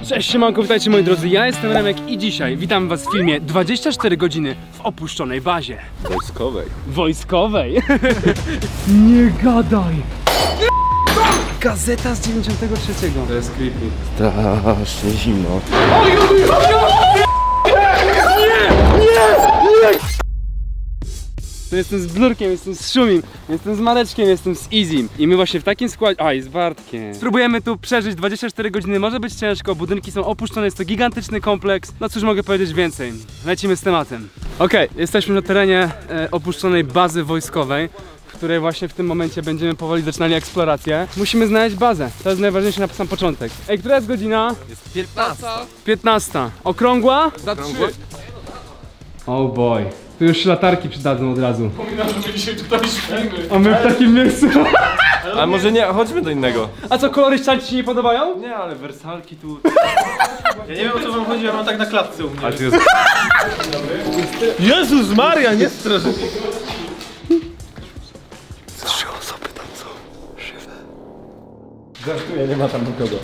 Cześć, siemanko, witajcie moi drodzy, ja jestem Remek i dzisiaj witam was w filmie 24 godziny w opuszczonej bazie. Wojskowej? Nie gadaj! Gazeta z 93. To jest creepy. Strasznie zimno. To jestem z Blurkiem, jestem z Szumim, jestem z Mareczkiem, jestem z Izim. I my właśnie w takim składzie... A, i z Bartkiem. Spróbujemy tu przeżyć 24 godziny, może być ciężko, budynki są opuszczone, jest to gigantyczny kompleks. No cóż mogę powiedzieć więcej, lecimy z tematem. Okej, jesteśmy na terenie opuszczonej bazy wojskowej, w której właśnie w tym momencie będziemy powoli zaczynali eksplorację. Musimy znaleźć bazę, to jest najważniejsze na sam początek. Ej, która jest godzina? Jest 15. 15. Okrągła? Za 3. Oh boy. Tu już latarki przydadzą od razu. Przypominam, że my dzisiaj tutaj śpimy. A my w takim miejscu. Ale może nie, chodźmy do innego. A co, kolory ścian ci się nie podobają? Nie, ale wersalki tu... Ja nie wiem, o co wam chodzi, ja mam tak na klatce u mnie. Ale tu jest... Jezus Maria, nie strasz. 3 osoby tam są. Żywe. Żartuję, nie ma tam nikogo.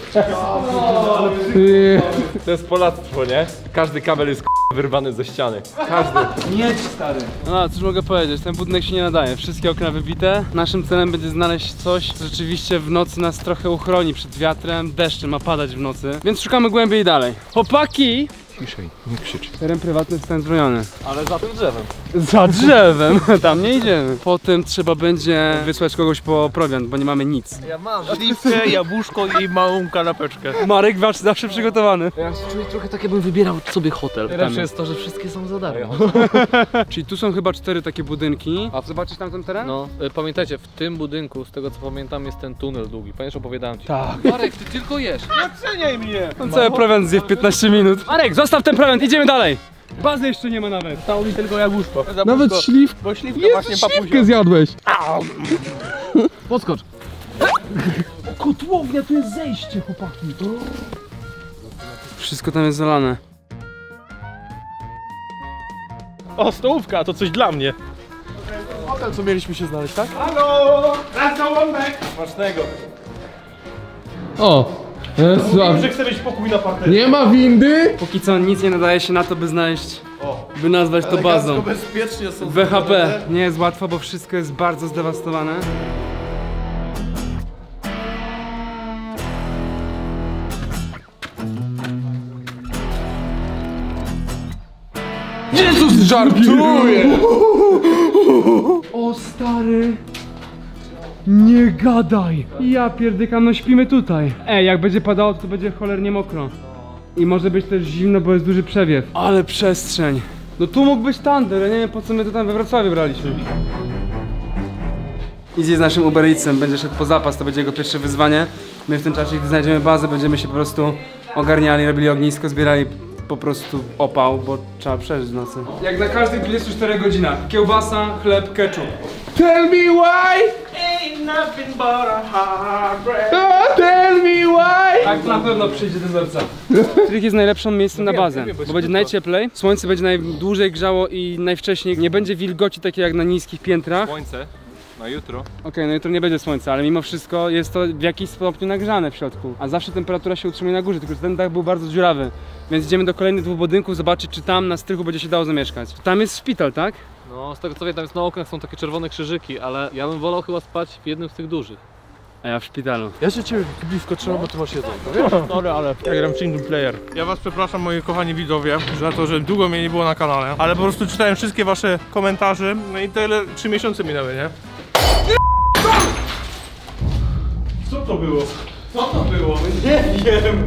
To jest polactwo, nie? Każdy kabel jest wyrwany ze ściany. Każdy. Nie, stary. No, cóż mogę powiedzieć, ten budynek się nie nadaje. Wszystkie okna wybite. Naszym celem będzie znaleźć coś, co rzeczywiście w nocy nas trochę uchroni przed wiatrem. Deszcze ma padać w nocy, więc szukamy głębiej dalej. Chłopaki! Ciszej, nie krzycz. Teren prywatny jest zbrojony. Ale za tym drzewem. Za drzewem, tam nie idziemy. Potem trzeba będzie wysłać kogoś po prowiant, bo nie mamy nic. Ja mam. Śliwkę, jabłuszko i małą kanapeczkę. Marek, wasz zawsze przygotowany. Ja się czuję trochę tak, jakbym wybierał sobie hotel. Najlepsze jest to, że wszystkie są za darmo. Czyli tu są chyba 4 takie budynki. A zobaczysz tam ten teren? No, pamiętajcie, w tym budynku, z tego co pamiętam, jest ten tunel długi. Pamiętasz, opowiadałem ci. Tak. Marek, ty tylko jesz. Oceniaj mnie! On cały prowiant zje w 15 minut. Marek, zostaw ten prowiant, idziemy dalej. Bazy jeszcze nie ma nawet. Stało mi tylko jabłuszko. Nawet śliwkę. Bo śliwka właśnie papusia. Zjadłeś. Podskocz. Kotłownia, tu jest zejście, chłopaki. Wszystko tam jest zalane. O, stołówka, to coś dla mnie. Hotel, co mieliśmy się znaleźć, tak? Halo! Wraca łąbek! Smacznego. O! Wiem, że chcę mieć pokój na parterze. Nie ma windy? Póki co nic nie nadaje się na to, by znaleźć, by nazwać to bazą. Bezpiecznie są. W BHP nie jest łatwo, bo wszystko jest bardzo zdewastowane. Jezus, żartuje! O stary! Nie gadaj! Ja pierdykam, no śpimy tutaj. Ej, jak będzie padało, to będzie cholernie mokro. I może być też zimno, bo jest duży przewiew. Ale przestrzeń. No tu mógł być Thunder, ja nie wiem po co my to tam we Wrocławiu braliśmy. Easy z naszym Uber Eatsem, będzie szedł po zapas, to będzie jego pierwsze wyzwanie. My w tym czasie, gdy znajdziemy bazę, będziemy się po prostu ogarniali, robili ognisko, zbierali po prostu opał, bo trzeba przeżyć w nocy. Jak na każdych 24 godzinach. Kiełbasa, chleb, ketchup. Tell me why! Ain't nothing but a heartbreak. Oh, tell me why! Tak na pewno przyjdzie dozorca. Trik jest najlepszym miejscem na bazę, bo będzie najcieplej, słońce będzie najdłużej grzało i najwcześniej nie będzie wilgoci takiej jak na niskich piętrach. Słońce. Na jutro. Okej, no jutro nie będzie słońca, ale mimo wszystko jest to w jakiś stopniu nagrzane w środku. A zawsze temperatura się utrzymuje na górze, tylko że ten dach był bardzo dziurawy. Więc idziemy do kolejnych 2 budynków, zobaczyć czy tam na strychu będzie się dało zamieszkać. Tam jest szpital, tak? No, z tego co wiem, tam jest na oknach są takie czerwone krzyżyki, ale ja bym wolał chyba spać w jednym z tych dużych. A ja w szpitalu. Ja się ciebie blisko trzymam, bo ty masz jedzenie. Sorry, ale ja gram single player. Ja was przepraszam, moi kochani widzowie, za to, że długo mnie nie było na kanale. Ale po prostu czytałem wszystkie wasze komentarze, no i tyle 3 miesiące minęły, nie? Co to było? Co to było? Nie wiem!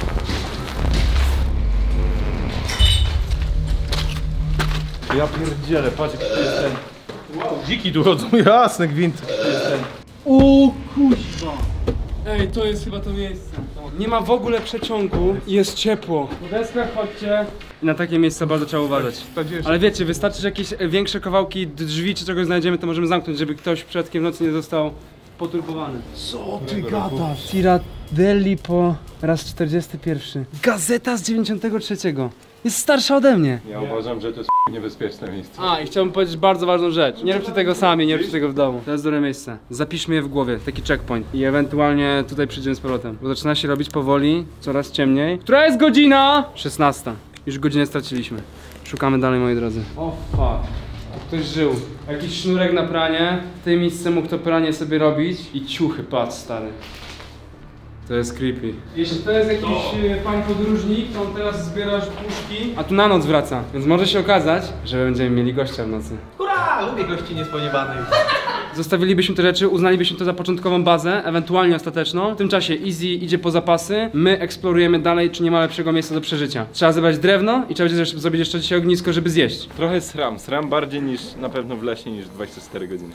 Ja pierdzielę, patrz jaki to jest ten. Dziki tu chodzą, jasne gwint. O kuźwa! Ej, to jest chyba to miejsce. Nie ma w ogóle przeciągu i jest ciepło. Po deskach chodźcie. I na takie miejsca bardzo trzeba uważać. Ale wiecie, wystarczy, że jakieś większe kawałki drzwi czy czegoś znajdziemy, to możemy zamknąć, żeby ktoś przypadkiem w nocy nie został poturbowany. Co ty gadasz? Tiradelli po raz 41. Gazeta z 93. Jest starsza ode mnie. Ja uważam, że to jest niebezpieczne miejsce. A, i chciałbym powiedzieć bardzo ważną rzecz. Nie róbcie tego sami, nie róbcie tego w domu. To jest dobre miejsce. Zapiszmy je w głowie, taki checkpoint. I ewentualnie tutaj przyjdziemy z powrotem. Bo zaczyna się robić powoli, coraz ciemniej. Która jest godzina? 16. Już godzinę straciliśmy. Szukamy dalej, moi drodzy. O fuck. Ktoś żył. Jakiś sznurek na pranie. W tej miejsce mógł to pranie sobie robić. I ciuchy, patrz stary. To jest creepy. Jeśli to jest jakiś pan podróżnik, to on teraz zbiera puszki, a tu na noc wraca. Więc może się okazać, że będziemy mieli gościa w nocy. Hurra! Lubię gości niespodziewanych. Zostawilibyśmy te rzeczy, uznalibyśmy to za początkową bazę, ewentualnie ostateczną. W tym czasie Easy idzie po zapasy, my eksplorujemy dalej, czy nie ma lepszego miejsca do przeżycia. Trzeba zebrać drewno i trzeba będzie zrobić jeszcze dzisiaj ognisko, żeby zjeść. Trochę sram bardziej niż na pewno w lesie niż 24 godziny.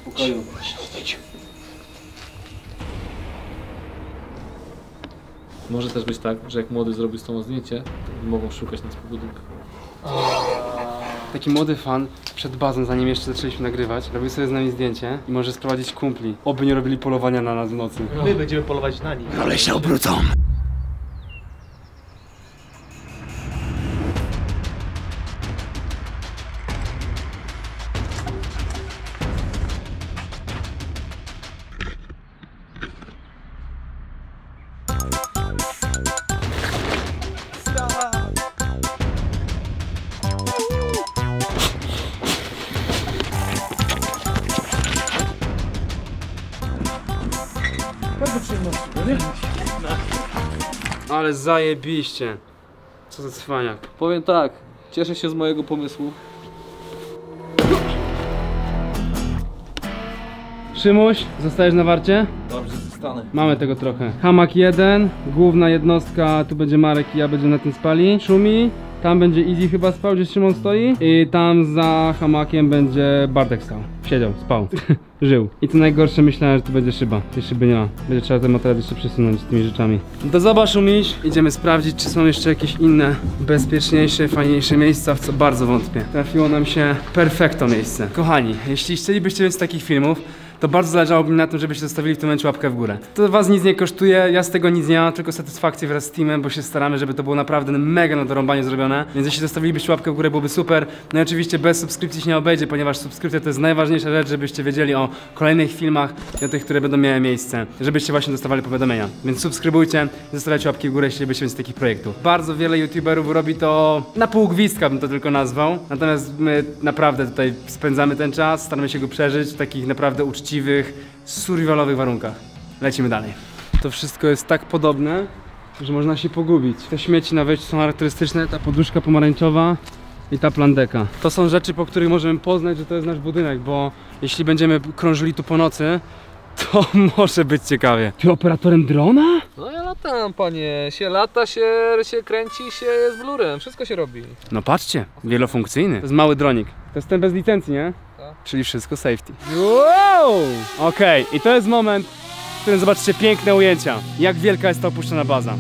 Może też być tak, że jak młody zrobi z tobą zdjęcie, to mogą szukać nas po budynku. Taki młody fan przed bazą, zanim jeszcze zaczęliśmy nagrywać, robił sobie z nami zdjęcie i może sprowadzić kumpli. Oby nie robili polowania na nas w nocy. My będziemy polować na nich. Ale się obrócą! Ale zajebiście. Co za cwaniak. Powiem tak, cieszę się z mojego pomysłu. Szymuś, zostajesz na warcie? Dobrze, zostanę. Mamy tego trochę. Hamak 1, główna jednostka, tu będzie Marek i ja będziemy na tym spali. Szumi, tam będzie Easy chyba spał, gdzie Szymon stoi. I tam za hamakiem będzie Bartek stał. Siedział, spał. Żył. I co najgorsze, myślałem, że tu będzie szyba. Tej szyby nie ma. Będzie trzeba ten materiał jeszcze przesunąć z tymi rzeczami. Do zobacz, Umiś. Idziemy sprawdzić, czy są jeszcze jakieś inne, bezpieczniejsze, fajniejsze miejsca, w co bardzo wątpię. Trafiło nam się perfekto miejsce. Kochani, jeśli chcielibyście więcej takich filmów, to bardzo zależałoby mi na tym, żebyście zostawili w tym momencie łapkę w górę. To was nic nie kosztuje, ja z tego nic nie mam, tylko satysfakcję wraz z teamem, bo się staramy, żeby to było naprawdę mega na dorąbanie zrobione. Więc jeśli zostawilibyście łapkę w górę, byłoby super. No i oczywiście bez subskrypcji się nie obejdzie, ponieważ subskrypcja to jest najważniejsza rzecz, żebyście wiedzieli o kolejnych filmach i o tych, które będą miały miejsce. Żebyście właśnie dostawali powiadomienia. Więc subskrybujcie i zostawiajcie łapki w górę, jeśli byście więcej takich projektów. Bardzo wiele youtuberów robi to na pół gwizdka, bym to tylko nazwał. Natomiast my naprawdę tutaj spędzamy ten czas, staramy się go przeżyć w takich naprawdę uczciwych, survivalowych warunkach. Lecimy dalej. To wszystko jest tak podobne, że można się pogubić. Te śmieci na wejściu są charakterystyczne, ta poduszka pomarańczowa i ta plandeka. To są rzeczy, po których możemy poznać, że to jest nasz budynek, bo jeśli będziemy krążyli tu po nocy, to może być ciekawie. Ty operatorem drona? No ja latam, panie. Się lata, się kręci, się jest blurem. Wszystko się robi. No patrzcie, wielofunkcyjny. To jest mały dronik. To jest ten bez licencji, nie? Tak. Czyli wszystko safety. Wow! Okej, i to jest moment, w którym zobaczycie piękne ujęcia. Jak wielka jest ta opuszczona baza.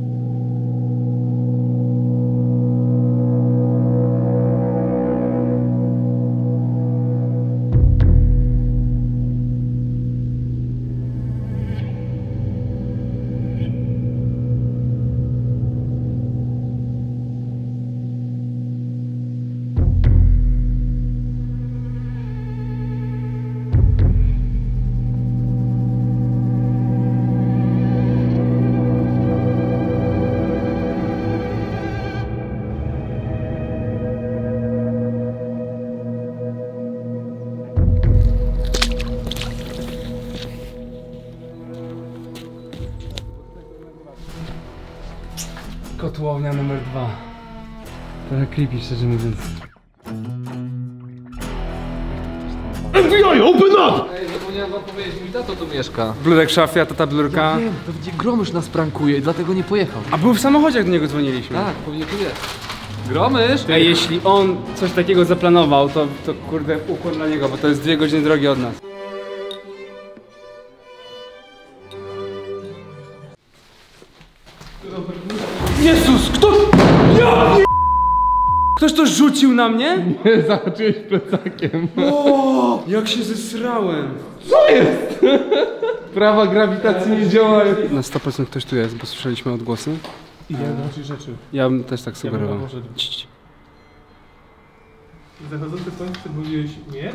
Kotłownia numer 2. Trochę creepy, szczerze mówiąc. FBI, open up! Ej, zapomniałem wam powiedzieć, mój tato tu mieszka. Blurek w szafie, a tata blurka. Wiem, to będzie Gromysz nas prankuje i dlatego nie pojechał. A był w samochodzie, jak do niego dzwoniliśmy. Tak, pewnie tu jest. Gromysz? Ej, jeśli on coś takiego zaplanował, to kurde ukłon dla niego, bo to jest 2 godziny drogi od nas. Jezus, kto? Ja Ktoś to rzucił na mnie? Nie, zahaczyłeś plecakiem. O, jak się zesrałem. Co jest? Prawa grawitacji nie działają. Na 100% ktoś tu jest, bo słyszeliśmy odgłosy. I ja znaczy rzeczy. Ja bym też tak sugerował. może- Zachodzący słońce mówiłeś nie?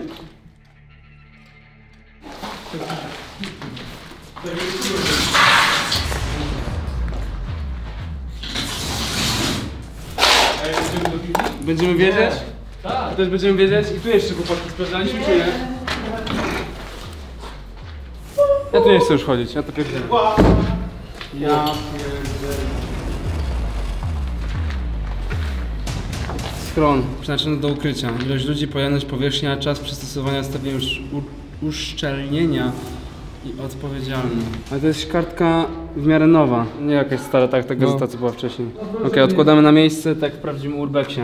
Będziemy wiedzieć? Tak. Też będziemy wiedzieć i tu jeszcze chłopaki sprawdzaliśmy, czy nie? Ja tu nie chcę już chodzić, ja to pierdzielę. Ja pierdzielę. Schron, przeznaczony do ukrycia. Ilość ludzi, pojemność, powierzchnia, czas przystosowania, stopień uszczelnienia i odpowiedzialny. Ale to jest kartka w miarę nowa. Nie jakaś stara, tak ta gazeta, co była wcześniej. Okej, odkładamy na miejsce, tak w prawdziwym urbexie.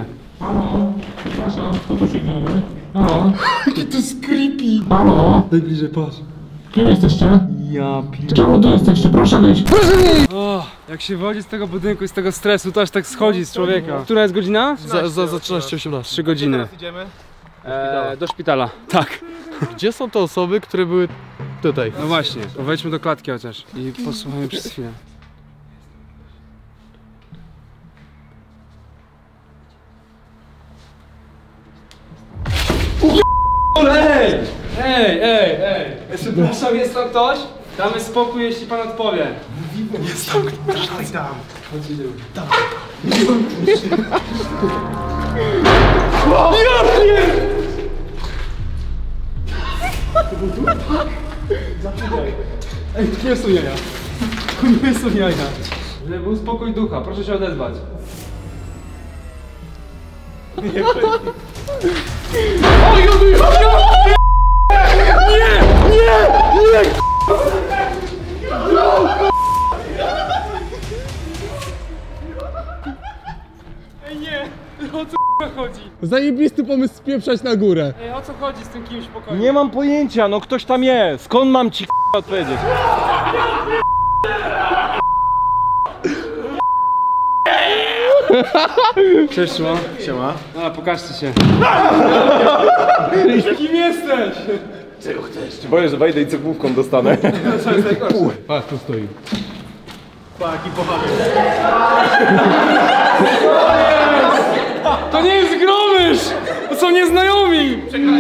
Jakie to jest creepy. Halo? Daj bliżej, patrz. Kim jesteście? Ja Czemu tu jesteście? Proszę wyjść. O, jak się wchodzi z tego budynku i z tego stresu, to aż tak schodzi z człowieka. Która jest godzina? Za 13:18. 3 godziny. Teraz idziemy. Do szpitala. Tak. Gdzie są te osoby, które były tutaj? No właśnie, to wejdźmy do klatki chociaż i posłuchajmy przez chwilę. Ej! Przepraszam, jest tam ktoś? Damy spokój, jeśli pan odpowie. Jest tam ktoś. Chodź tam. Ej, to nie są jaja. To nie są jaja. Żeby był spokój ducha, proszę się odezwać. Chodzi. Zajebisty pomysł spieprzać na górę. Ej, o co chodzi z tym kimś pokoju? Nie mam pojęcia, no ktoś tam jest. Skąd mam ci odpowiedzieć? Cześć, Szymon. Siema. A, pokażcie się. Kim jesteś? Czy boję, że wejdę i cegłówką dostanę? Patrz, tu stoi. To nie jest Gromysz! To są nieznajomi!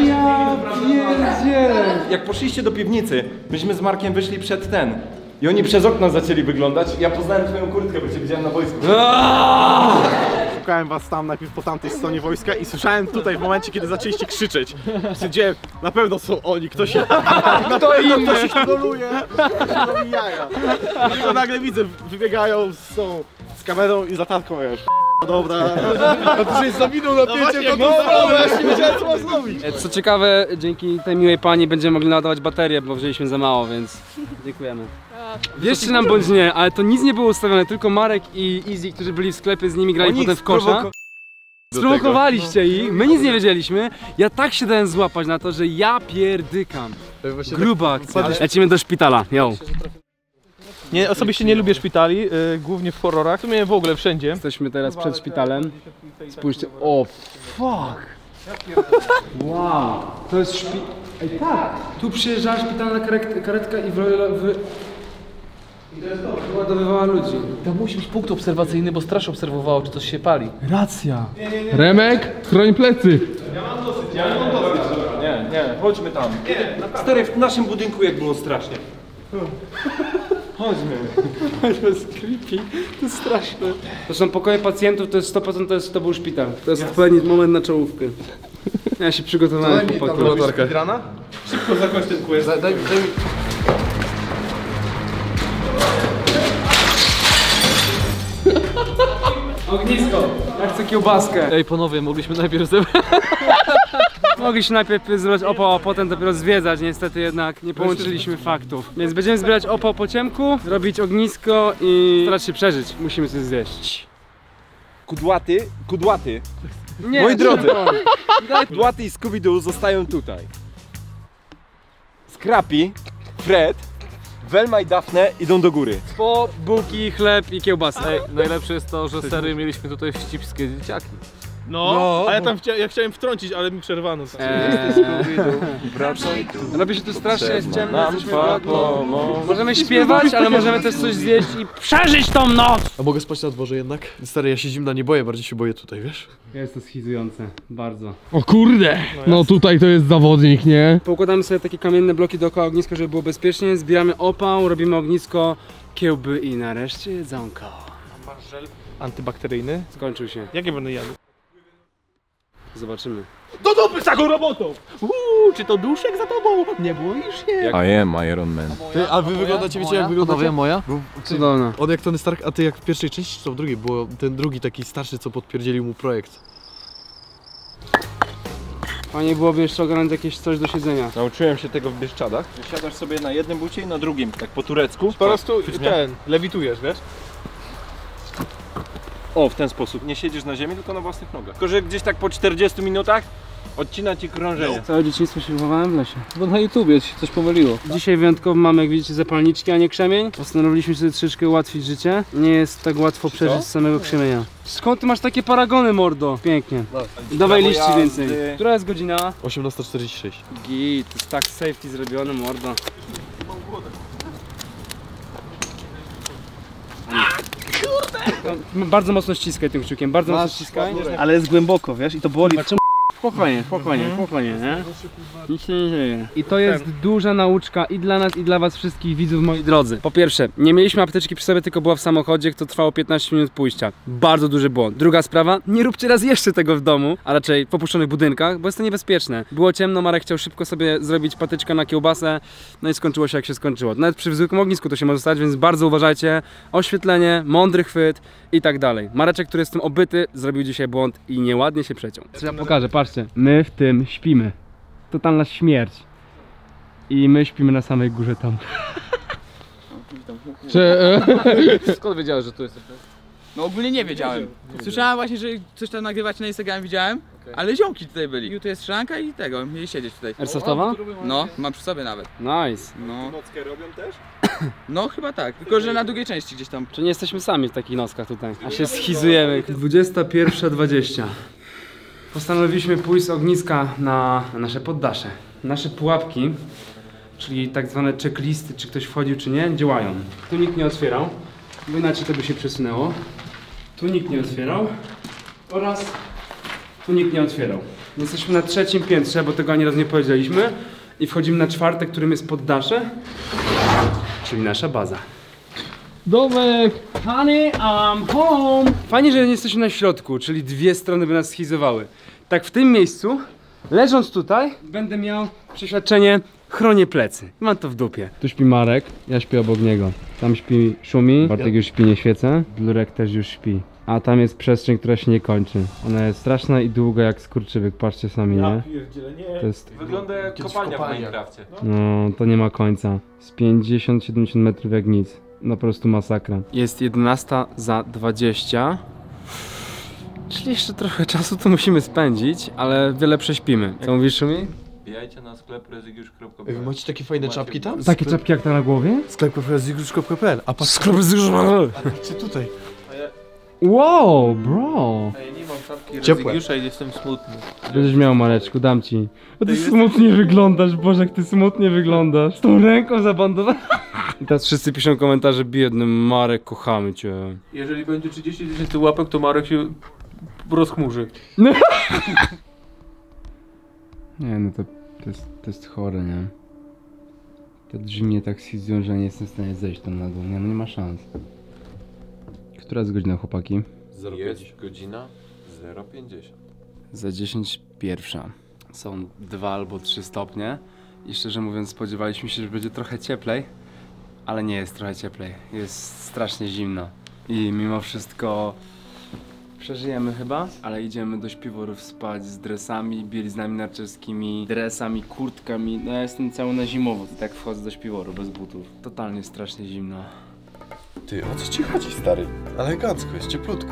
Jak poszliście do piwnicy, myśmy z Markiem wyszli przed ten. I oni przez okno zaczęli wyglądać. Ja poznałem twoją kurtkę, bo cię widziałem na boisku. Szukałem was tam najpierw po tamtej stronie wojska i słyszałem tutaj w momencie, kiedy zaczęliście krzyczeć. Stwierdziłem, na pewno są oni, ktoś ich troluje, robi jaja. I to nagle widzę, wybiegają z kamerą i z latarką, wiesz. Dobra. A ty żeś zawinął napięcie, No właśnie, wiedziałem co mam zrobić. Co ciekawe, dzięki tej miłej pani będziemy mogli naładować baterię, bo wzięliśmy za mało, więc dziękujemy. Wierzcie nam bądź nie, ale to nic nie było ustawione, tylko Marek i Easy, którzy byli w sklepie, z nimi grali Oni potem w kosza. Sprowokowaliście ich, my nic nie wiedzieliśmy. Ja tak się dałem złapać na to, że ja pierdykam. Gruba akcja. Lecimy do szpitala, yo. Nie, osobiście nie lubię szpitali, głównie w horrorach, w sumie w ogóle wszędzie. Jesteśmy teraz przed szpitalem. Spójrzcie, o fuck! Wow, to jest szpital. Ej tak! Tu przyjeżdżała szpitalna karetka i wyładowywała ludzi. Tam musi być punkt obserwacyjny, bo straż obserwowała, czy coś się pali. Racja! Remek, chroń plecy. Nie, chodźmy tam. Stary, w naszym budynku jak było strasznie. Chodźmy. To jest creepy, to jest straszne. To są pokoje pacjentów, to jest 100% to był szpital. To jest odpowiedni moment na czołówkę. Ja się przygotowałem po paku. Rana? Szybko zakończ ten quest. Daj mi... Ognisko! Ja chcę kiełbaskę. Ej, panowie, mogliśmy najpierw zebrać. Mogliśmy najpierw zebrać opał, a potem dopiero zwiedzać, niestety jednak nie połączyliśmy faktów. Więc będziemy zbierać opał po ciemku, robić ognisko i starać się przeżyć. Musimy coś zjeść. Kudłaty. Nie, Moi drodzy. Daj- Kudłaty i Scooby-Doo zostają tutaj. Scrappy, Fred, Velma i Daphne idą do góry. Po bułki, chleb i kiełbasę. Ej, najlepsze jest to, że sery mieliśmy tutaj wścibskie dzieciaki. No, a ja tam chciałem wtrącić, ale mi przerwano. Robi się tu strasznie, jest ciemno, jesteśmy w bloku. Możemy śpiewać, ale możemy też coś zjeść i przeżyć tą noc! A mogę spać na dworze jednak? Stary, ja się zimna nie boję, bardziej się boję tutaj, wiesz? Jest to schizujące, bardzo. O kurde! No tutaj to jest zawodnik, nie? Poukładamy sobie takie kamienne bloki dookoła ogniska, żeby było bezpiecznie. Zbieramy opał, robimy ognisko, kiełby i nareszcie jedzonko. Masz żel antybakteryjny? Skończył się. Jak ja będę jadł? Zobaczymy. Do dupy z taką robotą! Czy to duszek za tobą? Nie boisz się? I am Iron Man. Ty, a wy wyglądacie, wiecie jak wyglądacie? moja? Cudowne. On jak Tony Stark, a ty jak w pierwszej części, czy to w drugiej? Było ten drugi taki starszy, co podpierdzielił mu projekt. Fajnie byłoby jeszcze ogarnąć jakieś coś do siedzenia. Nauczyłem się tego w Bieszczadach. Siadasz sobie na jednym bucie i na drugim, tak po turecku. Po prostu lewitujesz, wiesz? O, w ten sposób. Nie siedzisz na ziemi, tylko na własnych nogach. Tylko, że gdzieś tak po 40 minutach odcina ci krążenie. Całe dzieciństwo się wychowałem w lesie. Bo na YouTubie ci się coś pomyliło. Dzisiaj wyjątkowo mamy, jak widzicie, zapalniczki, a nie krzemień. Postanowiliśmy sobie troszeczkę ułatwić życie. Nie jest tak łatwo przeżyć z samego krzemienia. Skąd ty masz takie paragony, mordo? Pięknie. Dawaj liści więcej. Która jest godzina? 18:46. Git, to jest tak safety zrobione, mordo. Bardzo mocno ściskaj tym kciukiem, bardzo mocno ściskaj. Ale jest głęboko, wiesz, i to boli. Spokojnie, nie? Nic się nie dzieje. I to jest duża nauczka i dla nas, i dla was wszystkich widzów, moi drodzy. Po pierwsze, nie mieliśmy apteczki przy sobie, tylko była w samochodzie, to trwało 15 minut pójścia. Bardzo duży błąd. Druga sprawa, nie róbcie raz jeszcze tego w domu, a raczej w opuszczonych budynkach, bo jest to niebezpieczne. Było ciemno, Marek chciał szybko sobie zrobić patyczka na kiełbasę, no i skończyło się jak się skończyło. Nawet przy zwykłym ognisku to się może stać, więc bardzo uważajcie. Oświetlenie, mądry chwyt i tak dalej. Mareczek, który jest tym obyty, zrobił dzisiaj błąd i nieładnie się przeciął. Co ja pokażę, patrzcie, my w tym śpimy. Totalna śmierć. I my śpimy na samej górze tam. Skąd wiedziałeś, że tu jest? No ogólnie nie wiedziałem. Słyszałem właśnie, że coś tam nagrywacie na Instagramie, widziałem, ale ziomki tutaj byli. I tu jest szranka i tego, mieli siedzieć tutaj. Airsoftowa? No, mam przy sobie nawet. Nice. No, Nockę robią też? no chyba tak, tylko że na drugiej części gdzieś tam. Czy nie jesteśmy sami w takich nockach tutaj? A się schizujemy. 21:20. Postanowiliśmy pójść z ogniska na nasze poddasze. Nasze pułapki, czyli tak zwane checklisty, czy ktoś wchodził, czy nie, działają. Tu nikt nie otwierał, bo inaczej to by się przesunęło. Tu nikt nie otwierał oraz tu nikt nie otwierał. Jesteśmy na 3. piętrze, bo tego ani razu nie powiedzieliśmy. I wchodzimy na 4., którym jest poddasze, czyli nasza baza. Domek! Honey, I'm home! Fajnie, że nie jesteśmy na środku, czyli dwie strony by nas schizowały. Tak w tym miejscu, leżąc tutaj, będę miał przeświadczenie, chronię plecy. Mam to w dupie. Tu śpi Marek, ja śpię obok niego. Tam śpi Szumi, Bartek już śpi, nie świecę. Blurek też już śpi. A tam jest przestrzeń, która się nie kończy. Ona jest straszna i długa jak skurczybyk, patrzcie sami, nie? To jest... Wygląda jak kopalnia w Minecrafcie. No, to nie ma końca. Z 50-70 metrów jak nic. No po prostu masakra. Jest 11:20. Czyli jeszcze trochę czasu tu musimy spędzić, ale wiele prześpimy. Co mówisz, Szumi? Wbijajcie na sklep rezygiusz.pl. Ej, wy macie takie fajne czapki tam? Takie czapki jak ta na głowie? Sklep rezygiusz.pl. A patrz, patrzcie tutaj. Wow, bro! Ja nie mam czapki Ciepłe. Rezygiusza i jestem smutny. Będziesz miał, Mareczku, dam ci. O, ty smutnie wyglądasz, Boże, jak ty smutnie wyglądasz. Z tą ręką zabandowaną. I teraz wszyscy piszą komentarze biedny Marek, kochamy cię. Jeżeli będzie 30 000 łapek, to Marek się rozchmurzy. Nie, no to jest chore, nie? Te drzwi mnie tak schizują, że nie jestem w stanie zejść tam na dół. Nie, no nie ma szans. Która jest godzina, chłopaki? Jest godzina 0:50. Za 10:01. Są 2 albo 3 stopnie. I szczerze mówiąc spodziewaliśmy się, że będzie trochę cieplej. Ale nie jest trochę cieplej. Jest strasznie zimno. I mimo wszystko przeżyjemy chyba. Ale idziemy do śpiworów spać z dresami, bieliznami narciarskimi, dresami, kurtkami. No ja jestem cały na zimowo, to tak wchodzę do śpiworu bez butów. Totalnie strasznie zimno. Ty, o co ci chodzi, stary? Elegancko, jest cieplutko.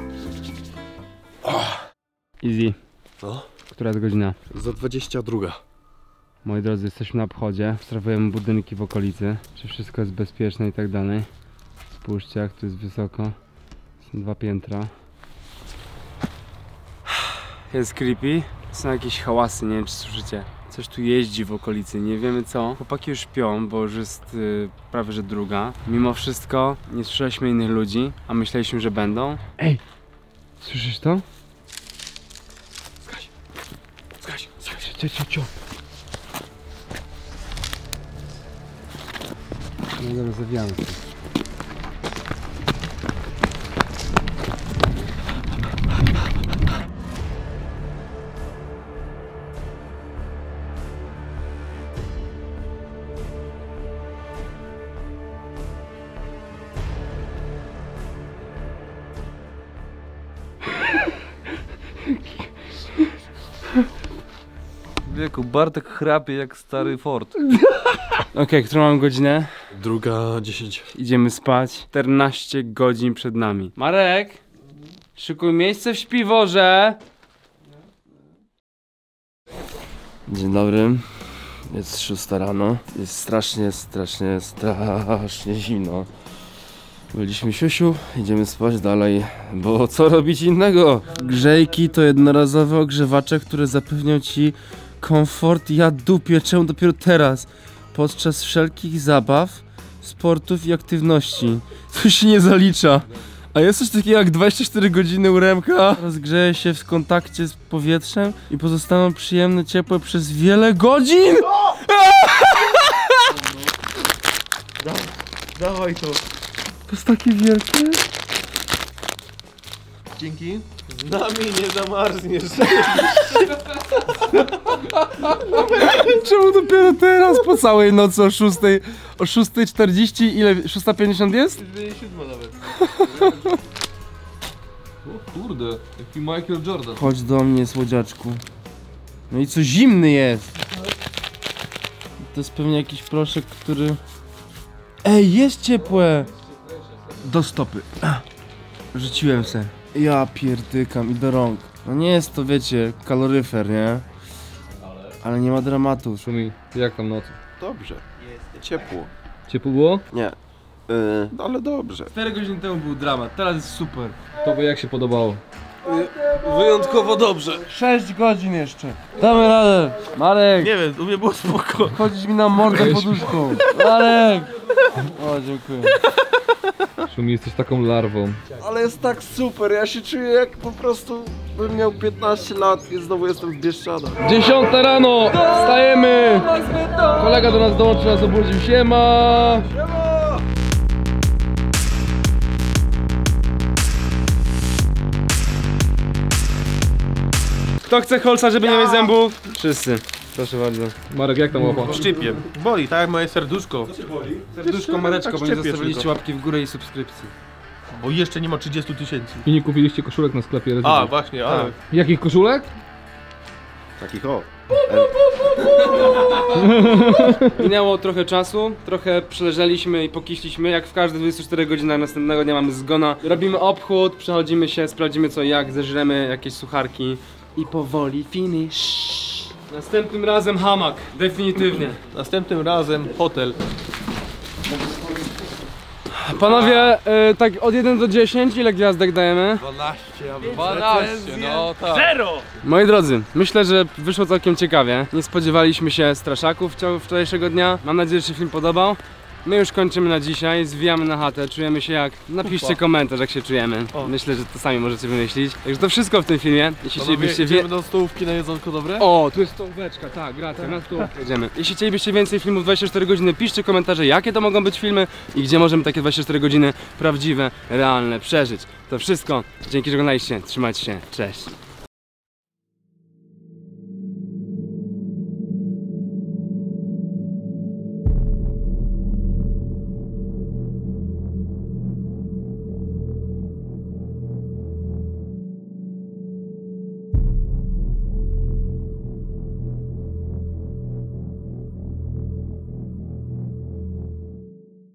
Easy. Co? Która jest godzina? Za 22. Moi drodzy, jesteśmy na obchodzie, obserwujemy budynki w okolicy, czy wszystko jest bezpieczne i tak dalej. Spójrzcie, jak tu jest wysoko. Są 2 piętra. Jest creepy. Są jakieś hałasy, nie wiem czy słyszycie. Coś tu jeździ w okolicy, nie wiemy co. Chłopaki już śpią, bo już jest prawie że druga. Mimo wszystko nie słyszeliśmy innych ludzi, a myśleliśmy, że będą. Ej! Słyszysz to? Zgaś! Cio. No dobra, zawijamy się. Wieku, Bartek chrapie jak stary Ford. Okej, którą mam godzinę? 2:10. Idziemy spać. 14 godzin przed nami. Marek! Szykuj miejsce w śpiworze! Dzień dobry. Jest 6 rano. Jest strasznie zimno. Byliśmy siusiu, idziemy spać dalej, bo co robić innego? Grzejki to jednorazowe ogrzewacze, które zapewnią ci komfort. Ja dupię, czemu dopiero teraz? Podczas wszelkich zabaw, sportów i aktywności. To się nie zalicza. A jest coś takiego jak 24 godziny u Remka. Rozgrzeje się w kontakcie z powietrzem i pozostaną przyjemne, ciepłe przez wiele godzin! Dawaj to. To jest takie wielkie. Dzięki. Z nami nie zamarzniesz. Czemu dopiero teraz po całej nocy o 6? O 6:40 ile? 6:50 jest? 7 nawet. O kurde, jaki Michael Jordan. Chodź do mnie, słodziaczku. No i co, zimny jest. To jest pewnie jakiś proszek, który... Ej, jest ciepłe. Do stopy. Rzuciłem se. Ja pierdykam i do rąk. No nie jest to, wiecie, kaloryfer, nie? Ale nie ma dramatu. Szumi, jak tam noc? Dobrze. Ciepło. Ciepło było? Nie. Ale dobrze. 4 godziny temu był dramat, teraz jest super. Tobie jak się podobało? Wyjątkowo dobrze. 6 godzin jeszcze. Damy radę. Marek, Nie wiem, u mnie było spoko. chodzisz mi na mordę poduszką. Marek! O, dziękuję. Szumi, jesteś taką larwą. Ale jest tak super, ja się czuję jak po prostu bym miał 15 lat i znowu jestem z Bieszczada. 10 rano! Wstajemy! Kolega do nas dołączył, nas obudził. Siema! Kto chce holsa, żeby nie mieć zębów? Wszyscy. Proszę bardzo. Marek, jak tam łapa? Szczypiem. Boli, tak jak moje serduszko. Serduszko, Mareczko, tak bo nie szczepię zostawiliście tylko. łapki w górę i subskrypcji. Bo jeszcze nie ma 30 000. I nie kupiliście koszulek na sklepie A, Resident. właśnie, ale... Jakich koszulek? Takich o. Minęło trochę czasu, trochę przeleżeliśmy i pokiśliśmy, jak w każde 24 godziny następnego dnia mamy zgona. Robimy obchód, przechodzimy się, sprawdzimy co i jak, zeżremy jakieś sucharki i powoli finish. Następnym razem hamak, definitywnie. Następnym razem hotel. Panowie, tak od 1 do 10, ile gwiazdek dajemy? 12, no tak. 0! Moi drodzy, myślę, że wyszło całkiem ciekawie. Nie spodziewaliśmy się straszaków w ciągu wczorajszego dnia. Mam nadzieję, że się film podobał. My już kończymy na dzisiaj, zwijamy na chatę, czujemy się jak... Napiszcie komentarz, jak się czujemy. Myślę, że to sami możecie wymyślić. Także to wszystko w tym filmie. Jeśli chcielibyście Idziemy do stołówki na jedzonko dobre? O, tu jest stołóweczka, tak, gracja, na stołówkę jedziemy. Jeśli chcielibyście więcej filmów 24 godziny, piszcie komentarze, jakie to mogą być filmy i gdzie możemy takie 24 godziny prawdziwe, realne przeżyć. To wszystko. Dzięki, że oglądaliście. Trzymajcie się. Cześć.